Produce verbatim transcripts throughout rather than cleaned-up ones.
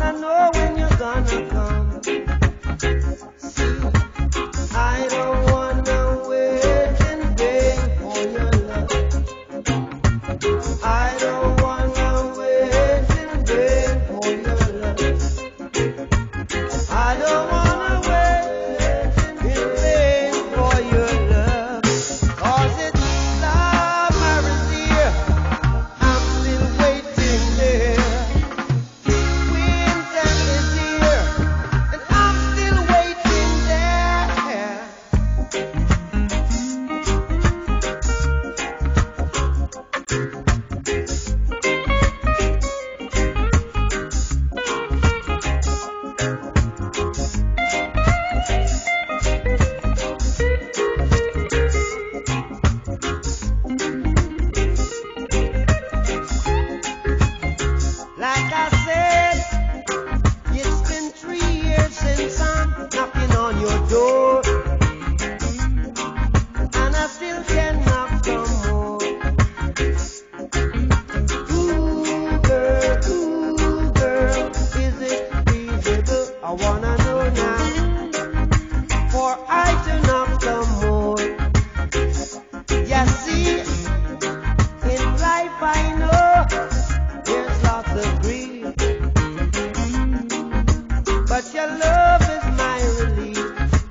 wanna know when you're gonna come. See, I don't wanna wait in vain for your love. I don't wanna wait in vain for your love. I don't wanna wait in vain for your love. 'Cause it's summer is here, I'm still waiting there. Winter is here, and I'm still waiting there. Like I said, it's been three years since I'm knocking on your door, and I still can knock some more. Ooh, girl, ooh, girl, is it feasible? I wanna know now, for I to knock some more. You see, in life I know there's lots of grief, but your love is my relief.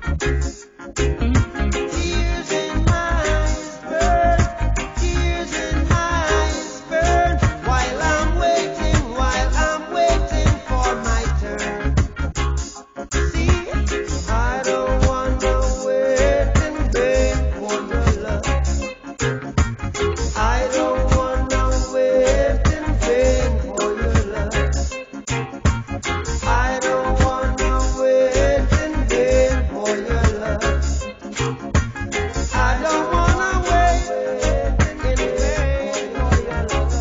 Tears in my eyes burn, tears in my eyes burn, while I'm waiting, while I'm waiting for my turn. See, I don't wanna wait in vain for your love. I don't wanna wait in vain for your love. I don't wanna wait in vain for your love. I don't wanna wait in vain for your love.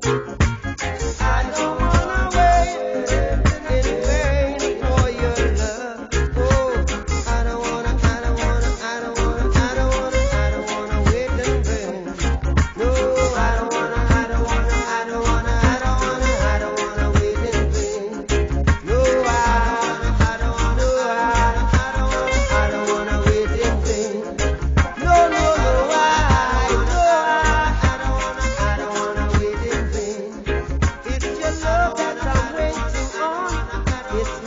I don't wanna wait in vain for your love. Oh, I don't wanna, I don't wanna, I don't wanna, I don't wanna, I don't wanna wait in vain. No, I don't wanna, I don't wanna, I don't wanna, I don't wanna, I don't wanna wait in vain. No, I don't wanna, I don't wanna, I don't wanna, I don't wanna wait in vain. No, no, no, I, no, I, I don't wanna, I don't wanna wait in vain. It's your love that I'm waiting on. It's